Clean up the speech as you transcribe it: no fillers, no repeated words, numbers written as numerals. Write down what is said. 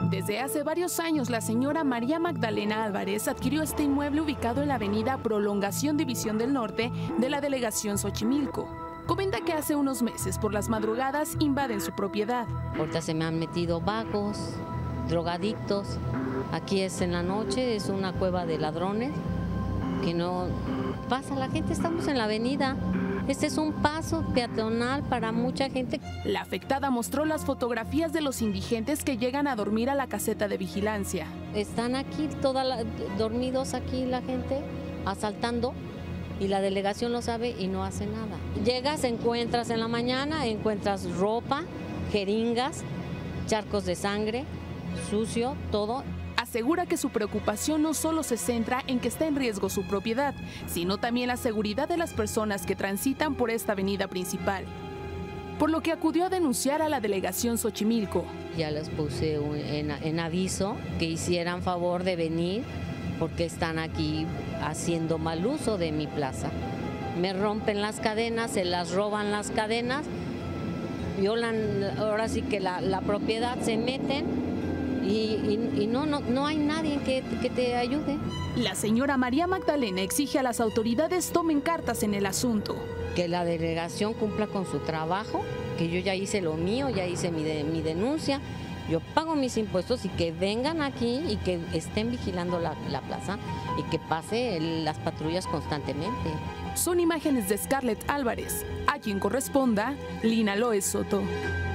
Desde hace varios años, la señora María Magdalena Álvarez adquirió este inmueble ubicado en la avenida Prolongación División del Norte de la delegación Xochimilco. Comenta que hace unos meses, por las madrugadas, invaden su propiedad. Ahorita se me han metido vagos, drogadictos. Aquí es en la noche, es una cueva de ladrones que no pasa la gente, estamos en la avenida. Este es un paso peatonal para mucha gente. La afectada mostró las fotografías de los indigentes que llegan a dormir a la caseta de vigilancia. Están aquí dormidos aquí la gente, asaltando, y la delegación lo sabe y no hace nada. Llegas, encuentras en la mañana, encuentras ropa, jeringas, charcos de sangre, sucio, todo. Asegura que su preocupación no solo se centra en que está en riesgo su propiedad, sino también la seguridad de las personas que transitan por esta avenida principal. Por lo que acudió a denunciar a la delegación Xochimilco. Ya les puse en aviso que hicieran favor de venir porque están aquí haciendo mal uso de mi plaza. Me rompen las cadenas, se las roban las cadenas, violan ahora sí que la propiedad, se meten. Y no hay nadie que te ayude. La señora María Magdalena exige a las autoridades tomen cartas en el asunto. Que la delegación cumpla con su trabajo, que yo ya hice lo mío, ya hice mi denuncia, yo pago mis impuestos y que vengan aquí y que estén vigilando la plaza y que pase las patrullas constantemente. Son imágenes de Scarlett Álvarez. A quien corresponda, Lina Loes Soto.